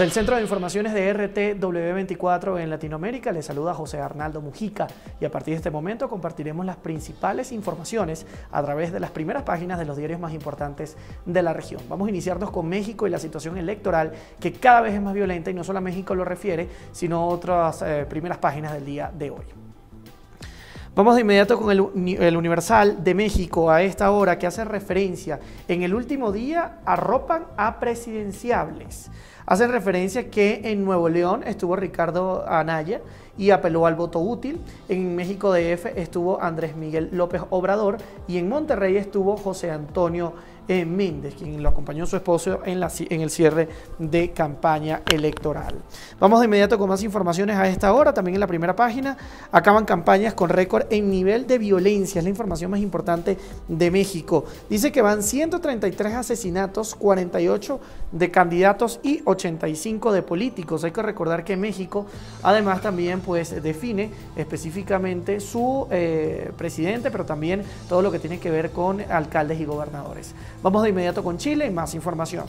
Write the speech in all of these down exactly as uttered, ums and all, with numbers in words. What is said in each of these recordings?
el Centro de Informaciones de R T W veinticuatro en Latinoamérica les saluda José Arnaldo Mujica y a partir de este momento compartiremos las principales informaciones a través de las primeras páginas de los diarios más importantes de la región. Vamos a iniciarnos con México y la situación electoral que cada vez es más violenta y no solo a México lo refiere, sino otras eh, primeras páginas del día de hoy. Vamos de inmediato con el, el Universal de México a esta hora que hace referencia en el último día arropan a presidenciables. Hacen referencia que en Nuevo León estuvo Ricardo Anaya y apeló al voto útil. En México D F estuvo Andrés Miguel López Obrador y en Monterrey estuvo José Antonio eh, Méndez, quien lo acompañó su esposo en, la, en el cierre de campaña electoral. Vamos de inmediato con más informaciones a esta hora. También en la primera página acaban campañas con récord en nivel de violencia. Es la información más importante de México. Dice que van ciento treinta y tres asesinatos, cuarenta y ocho de candidatos y ochenta y cinco de políticos. Hay que recordar que México además también pues define específicamente su eh, presidente, pero también todo lo que tiene que ver con alcaldes y gobernadores. Vamos de inmediato con Chile y más información.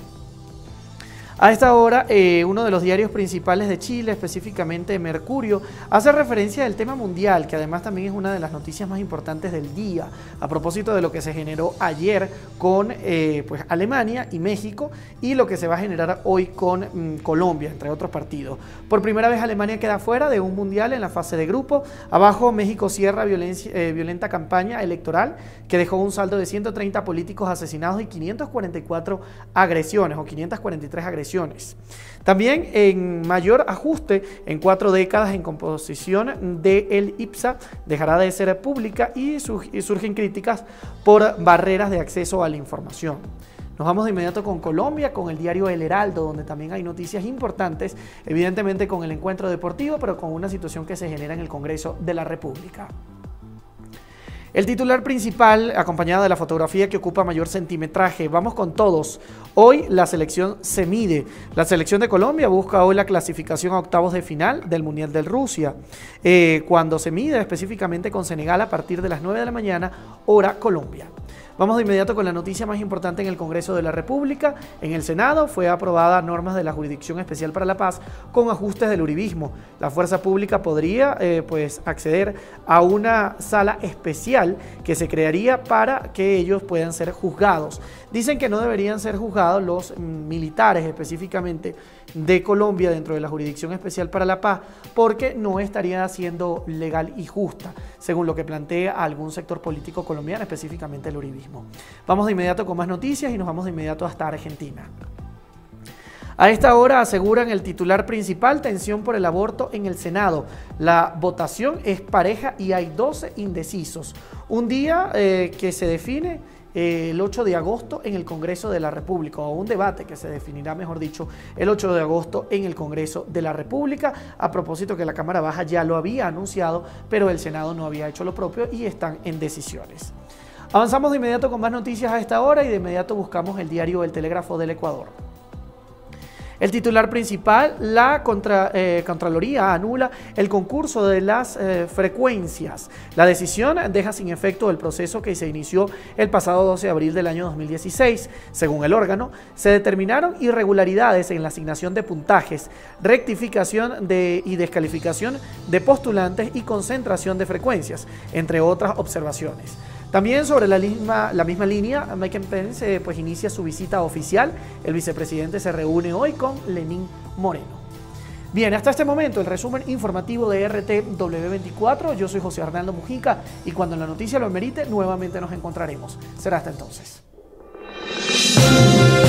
A esta hora, eh, uno de los diarios principales de Chile, específicamente Mercurio, hace referencia al tema mundial, que además también es una de las noticias más importantes del día, a propósito de lo que se generó ayer con eh, pues, Alemania y México, y lo que se va a generar hoy con mm, Colombia, entre otros partidos. Por primera vez Alemania queda fuera de un mundial en la fase de grupo. Abajo México cierra violencia, eh, violenta campaña electoral que dejó un saldo de ciento treinta políticos asesinados y quinientas cuarenta y cuatro agresiones o quinientas cuarenta y tres agresiones. También en mayor ajuste en cuatro décadas en composición del I P S A dejará de ser pública y surgen críticas por barreras de acceso a la información. Nos vamos de inmediato con Colombia, con el diario El Heraldo, donde también hay noticias importantes, evidentemente con el encuentro deportivo, pero con una situación que se genera en el Congreso de la República. El titular principal, acompañado de la fotografía que ocupa mayor centimetraje. Vamos con todos. Hoy la selección se mide. La selección de Colombia busca hoy la clasificación a octavos de final del Mundial de Rusia, eh, cuando se mide específicamente con Senegal a partir de las nueve de la mañana, hora Colombia. Vamos de inmediato con la noticia más importante en el Congreso de la República. En el Senado fue aprobada normas de la Jurisdicción Especial para la Paz con ajustes del uribismo. La fuerza pública podría eh, pues, acceder a una sala especial que se crearía para que ellos puedan ser juzgados. Dicen que no deberían ser juzgados los militares específicamente de Colombia dentro de la Jurisdicción Especial para la Paz porque no estaría siendo legal y justa, según lo que plantea algún sector político colombiano, específicamente el uribismo. Vamos de inmediato con más noticias y nos vamos de inmediato hasta Argentina. A esta hora aseguran el titular principal, tensión por el aborto en el Senado. La votación es pareja y hay doce indecisos. Un día eh, que se define eh, el ocho de agosto en el Congreso de la República, o un debate que se definirá, mejor dicho, el ocho de agosto en el Congreso de la República. A propósito que la Cámara Baja ya lo había anunciado, pero el Senado no había hecho lo propio y están en decisiones. Avanzamos de inmediato con más noticias a esta hora y de inmediato buscamos el diario El Telégrafo del Ecuador. El titular principal, la contra, eh, Contraloría anula el concurso de las eh, frecuencias. La decisión deja sin efecto el proceso que se inició el pasado doce de abril del año dos mil dieciséis. Según el órgano, se determinaron irregularidades en la asignación de puntajes, rectificación de, y descalificación de postulantes y concentración de frecuencias, entre otras observaciones. También sobre la misma, la misma línea, Mike Pence eh, pues inicia su visita oficial. El vicepresidente se reúne hoy con Lenín Moreno. Bien, hasta este momento el resumen informativo de R T W veinticuatro. Yo soy José Arnaldo Mujica y cuando la noticia lo amerite, nuevamente nos encontraremos. Será hasta entonces.